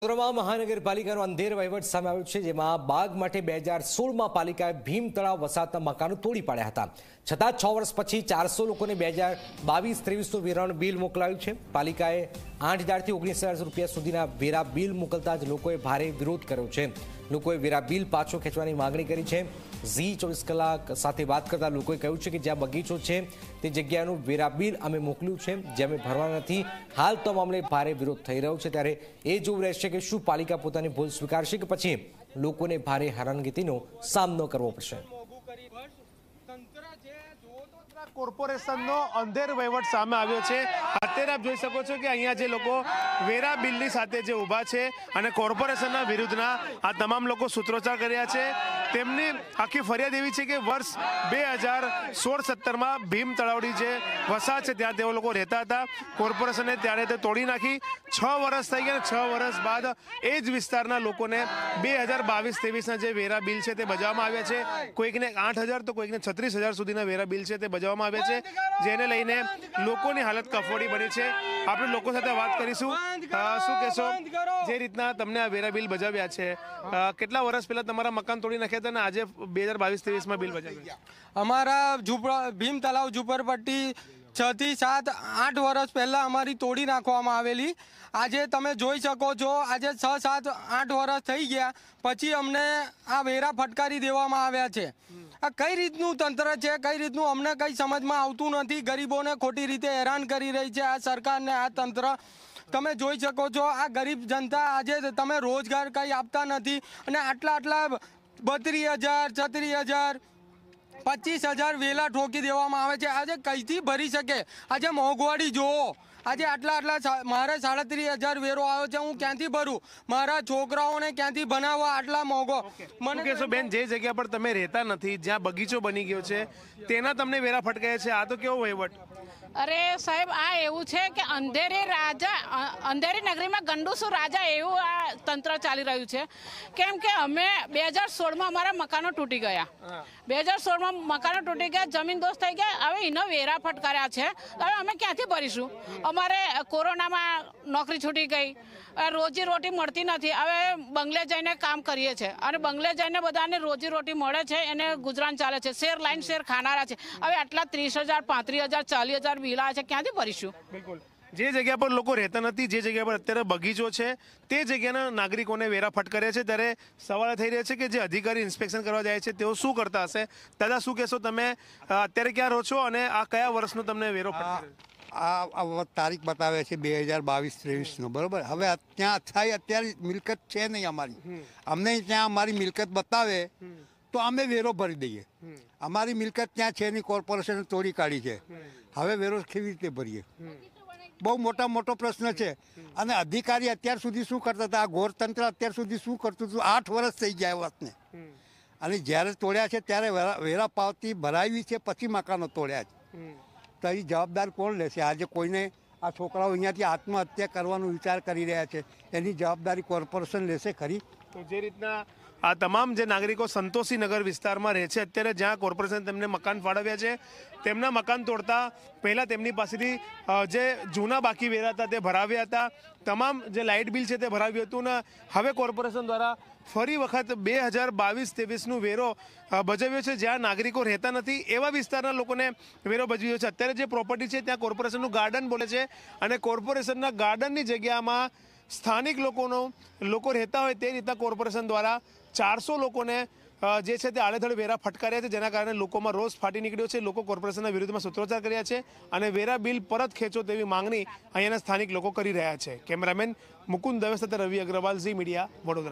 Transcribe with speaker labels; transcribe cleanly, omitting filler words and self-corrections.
Speaker 1: વડોદરામાં મહાનગરપાલિકાનો અંધેર વહીવટ સામે આવ્યો છે, જેમાં બાગ માટે 2016માં પાલિકાએ ભીમ તળાવ વસાહતના મકાનો તોડી પાડ્યા હતા. છતાં 6 વર્ષ પછી 400 લોકોને 2022-23નું વેરાનું બિલ મોકલાયું છે. પાલિકાએ 8,000 થી 19,000 રૂપિયા સુધીના વેરા બિલ મોકલતા જ લોકોએ ભારે વિરોધ કર્યો છે. લોકોએ વેરા બિલ પાછો ખેંચવાની માંગણી કરી છે. ઝી 24 કલાક સાથે વાત કરતા લોકોએ કહ્યું છે કે જ્યાં બગીચો છે તે જગ્યાનું વેરા બિલ અમે મોકલ્યું છે, જે અમે ભરવા નથી. હાલ તો મામલે ભારે વિરોધ થઈ રહ્યો છે, ત્યારે એ જોવું રહેશે કે શું પાલિકા પોતાની ભૂલ સ્વીકારશે કે પછી લોકોને ભારે હેરાનગતિનો સામનો કરવો પડશે.
Speaker 2: કોર્પોરેશનનો અંધેર વહીવટ સામે આવ્યો છે. અત્યારે આપ જોઈ શકો છો કે અહીંયા જે લોકો વેરા બિલની સાથે જે ઊભા છે અને કોર્પોરેશનના વિરુદ્ધના આ તમામ લોકો સૂત્રોચ્ચાર કર્યા છે. તેમની આખી ફરિયાદ એવી છે કે વર્ષ 2016-17માં ભીમ તળાવડી જે વસાહત છે ત્યાં તેઓ લોકો રહેતા હતા. કોર્પોરેશને ત્યારે તે તોડી નાખી. 6 વર્ષ થઈ ગયા. 6 વર્ષ બાદ એ જ વિસ્તારના લોકોને 2022-23ના જે વેરા બિલ છે તે બજાવવામાં આવ્યા છે. કોઈકને 8,000 તો કોઈકને 36,000 સુધીના વેરા બિલ છે તે બજાવવામાં આવ્યા છે, જેને લઈને લોકોની હાલત કફોડી બની છે. આપણે લોકો સાથે વાત કરીશું. શું કહેશો, જે રીતના તમને આ વેરા બિલ બજાવ્યા છે, કેટલા વર્ષ પહેલા તમારા મકાન તોડી નાખ્યા હતા અને આજે 2022-23માં બિલ બજાવ્યા?
Speaker 3: અમારા ભીમ તળાવ ઝુંપડપટ્ટી 6 થી 7 8 વર્ષ પહેલા અમારી તોડી નાખવામાં આવેલી. આજે તમે જોઈ શકો છો, આજે 6 7 8 વર્ષ થઈ ગયા પછી અમને આ વેરા ફટકારી દેવામાં આવ્યા છે. આ કઈ રીતનું તંત્ર છે, કઈ રીતનું અમને કઈ સમજમાં આવતું નથી. ગરીબોને ખોટી રીતે હેરાન કરી રહી છે આ સરકારને આ તંત્ર. તમે જોઈ શકો છો, આ ગરીબ જનતા આજે તમે રોજગાર કંઈ આપતા નથી અને આટલા 32,000 36,000 25,000 વેલા ઠોકી દેવામાં આવે છે. આજે કઈથી ભરી શકે? આજે મોંઘવારી જુઓ. આજે આટલા મારે 37,000 વેરો આવ્યો છે, હું ક્યાંથી ભરું? મારા છોકરાઓને ક્યાંથી ભણાવવા આટલા મોંઘો?
Speaker 2: મને કહેશો બેન, જે જગ્યા પર તમે રહેતા નથી, જ્યાં બગીચો બની ગયો છે, તેના તમને વેરા ફટકાયા છે. આ તો કેવો વહીવટ?
Speaker 4: અરે સાહેબ, આ એવું છે કે અંધેરી નગરીમાં ગંડુસુ રાજા એવું આ તંત્ર ચાલી રહ્યું છે. કેમ કે અમે 2016માં અમારા મકાનો તૂટી ગયા. 2016માં મકાનો તૂટી ગયા, જમીન દોસ્ત થઈ ગયા. હવે એનો વેરા ફટકાર્યા છે. હવે અમે ક્યાંથી ભરીશું? અમારે કોરોનામાં નોકરી છૂટી ગઈ, રોજી રોટી મળતી નથી. હવે બંગલે જઈને કામ કરીએ છીએ અને બંગલે જઈને બધાને રોજી રોટી મળે છે, એને ગુજરાન ચાલે છે. શેર લાઈન શેર ખાનારા છે. હવે આટલા 30,000 35,000 40,000 બિલા છે, ક્યાંથી ભરીશું?
Speaker 2: બિલકુલ. જે જગ્યા પર લોકો રહેતા નથી, જે જગ્યા પર અત્યારે બગીચો છે, તે જગ્યાના નાગરિકોને વેરા ફટકાર્યા છે. ત્યારે સવાલ થઈ રહ્યા છે કે જે અધિકારી ઇન્સ્પેક્શન કરવા જાય છે તેઓ શું કરતા હશે? દાદા, શું કહેશો તમે? અત્યારે ક્યાં રહો છો અને આ કયા વર્ષનો તમને વેરો ફટકાર્યો?
Speaker 5: આ તારીખ બતાવે છે 2022-23નો, બરોબર. હવે ત્યાં થાય અત્યારે મિલકત છે નહીં અમારી. અમને ત્યાં અમારી મિલકત બતાવે તો અમે વેરો ભરી દઈએ. અમારી મિલકત ત્યાં છે નહીં, કોર્પોરેશને તોડી કાઢી છે. હવે વેરો કેવી રીતે ભરીએ? બહુ મોટો પ્રશ્ન છે. અને અધિકારી અત્યાર સુધી શું કરતા હતા? આ ઘોરતંત્ર અત્યાર સુધી શું કરતું હતું? 8 વર્ષ થઈ ગયા વાતને. અને જ્યારે તોડ્યા છે ત્યારે વેરા પાવતી ભરાવી છે, પછી મકાનો તોડ્યા છે. તો એ જવાબદાર કોણ લેશે? આજે કોઈને આ છોકરાઓ અહીંયાથી આત્મહત્યા કરવાનો વિચાર કરી રહ્યા છે, એની જવાબદારી કોર્પોરેશન લેશે ખરી?
Speaker 2: તો જે રીતના આ તમામ જે નાગરિકો સંતોષીનગર વિસ્તારમાં રહે છે, અત્યારે જ્યાં કોર્પોરેશન તેમને મકાન ફાળવ્યા છે, તેમના મકાન તોડતા પહેલાં તેમની પાસેથી જે જૂના બાકી વેરા હતા તે ભરાવ્યા હતા. તમામ જે લાઇટ બિલ છે તે ભરાવ્યું હતું ને હવે કોર્પોરેશન દ્વારા ફરી વખત 2022-23નું વેરો ભજવ્યો છે. જ્યાં નાગરિકો રહેતા નથી એવા વિસ્તારના લોકોને વેરો ભજવ્યો છે. અત્યારે જે પ્રોપર્ટી છે ત્યાં કોર્પોરેશનનું ગાર્ડન બોલે છે અને કોર્પોરેશનના ગાર્ડનની જગ્યામાં સ્થાનિક લોકો રહેતા હોય તે રીતના કોર્પોરેશન દ્વારા 400 લોકોને જે છે તે આડેધડ વેરા ફટકાર્યા છે, જેના કારણે લોકોમાં રોષ ફાટી નીકળ્યો છે. લોકો કોર્પોરેશનના વિરુદ્ધમાં સૂત્રોચ્ચાર કર્યા છે અને વેરા બિલ પરત ખેંચો તેવી માંગણી અહીંયાના સ્થાનિક લોકો કરી રહ્યા છે. કેમેરામેન મુકુંદ દવે સાથે રવિ અગ્રવાલ, ઝી મીડિયા, વડોદરા.